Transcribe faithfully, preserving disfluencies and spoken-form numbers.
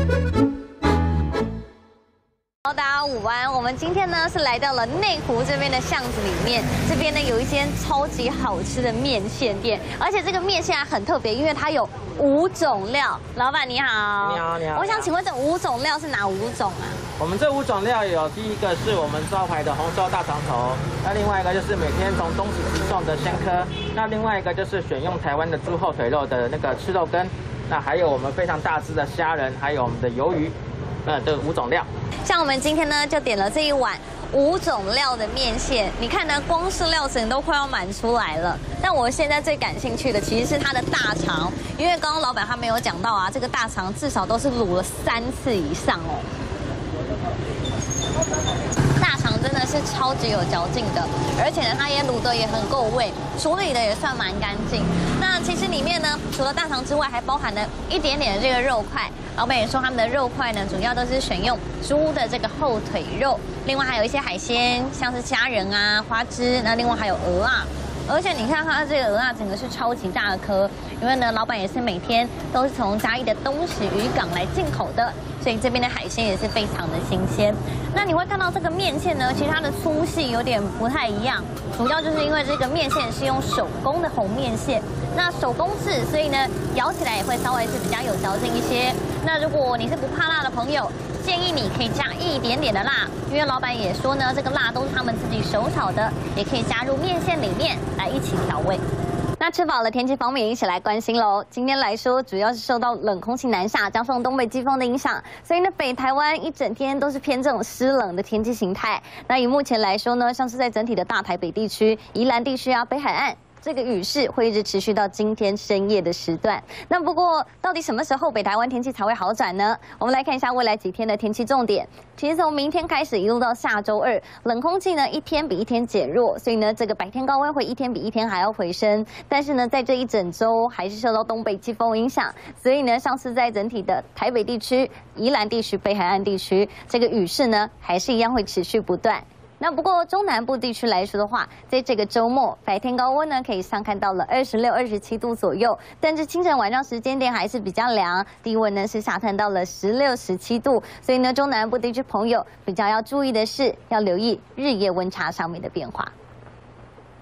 大家午安，我们今天呢是来到了内湖这边的巷子里面，这边呢有一间超级好吃的面线店，而且这个面线还很特别，因为它有五种料。老板你好， 你好你好。 我想请问这五种料是哪五种啊？ 我们这五种料有第一个是我们招牌的红烧大肠头，那另外一个就是每天从东石直送的鲜科，那另外一个就是选用台湾的猪后腿肉的那个赤肉羹，那还有我们非常大只的虾仁，还有我们的鱿鱼，呃，这五种料。 像我们今天呢，就点了这一碗五种料的面线。你看呢，光是料整都快要满出来了。但我现在最感兴趣的其实是它的大肠，因为刚刚老板他没有讲到啊，这个大肠至少都是卤了三次以上哦。大肠真的是超级有嚼劲的，而且呢，它也卤的也很够味，处理的也算蛮干净。那其实里面呢，除了大肠之外，还包含了一点点的这个肉块。 老板也说，他们的肉块呢，主要都是选用猪的这个后腿肉，另外还有一些海鲜，像是虾仁啊、花枝，那另外还有鹅啊。而且你看它这个鹅啊，整个是超级大颗，因为呢，老板也是每天都是从嘉义的东石渔港来进口的，所以这边的海鲜也是非常的新鲜。那你会看到这个面线呢，其实它的粗细有点不太一样，主要就是因为这个面线是用手工的红面线。 那手工制，所以呢，咬起来也会稍微是比较有嚼劲一些。那如果你是不怕辣的朋友，建议你可以加一点点的辣，因为老板也说呢，这个辣都是他们自己手炒的，也可以加入面线里面来一起调味。 那吃饱了，天气方面一起来关心喽。今天来说，主要是受到冷空气南下，加上东北季风的影响，所以呢，北台湾一整天都是偏这种湿冷的天气形态。那以目前来说呢，像是在整体的大台北地区、宜兰地区啊、北海岸。 这个雨势会一直持续到今天深夜的时段。那不过，到底什么时候北台湾天气才会好转呢？我们来看一下未来几天的天气重点。其实从明天开始一路到下周二，冷空气呢一天比一天减弱，所以呢这个白天高温会一天比一天还要回升。但是呢，在这一整周还是受到东北季风影响，所以呢像是在整体的台北地区、宜兰地区、北海岸地区，这个雨势呢还是一样会持续不断。 那不过中南部地区来说的话，在这个周末白天高温呢可以上看到了二十六、二十七度左右，但是清晨晚上时间点还是比较凉，低温呢是下探到了十六、十七度，所以呢中南部地区朋友比较要注意的是要留意日夜温差上面的变化。